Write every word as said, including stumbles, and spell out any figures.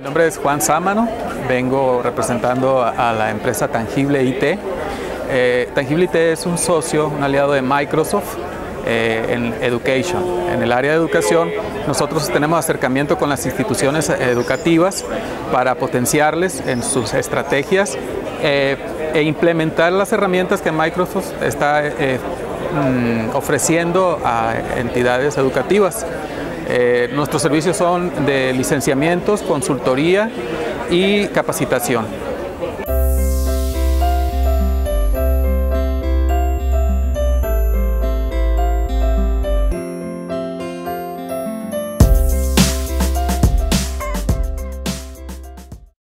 nombre es Juan Sámano, vengo representando a la empresa Tangible I T. Eh, Tangible I T es un socio, un aliado de Microsoft eh, en Education. En el área de educación nosotros tenemos acercamiento con las instituciones educativas para potenciarles en sus estrategias eh, e implementar las herramientas que Microsoft está eh, mm, ofreciendo a entidades educativas. Eh, nuestros servicios son de licenciamientos, consultoría y capacitación.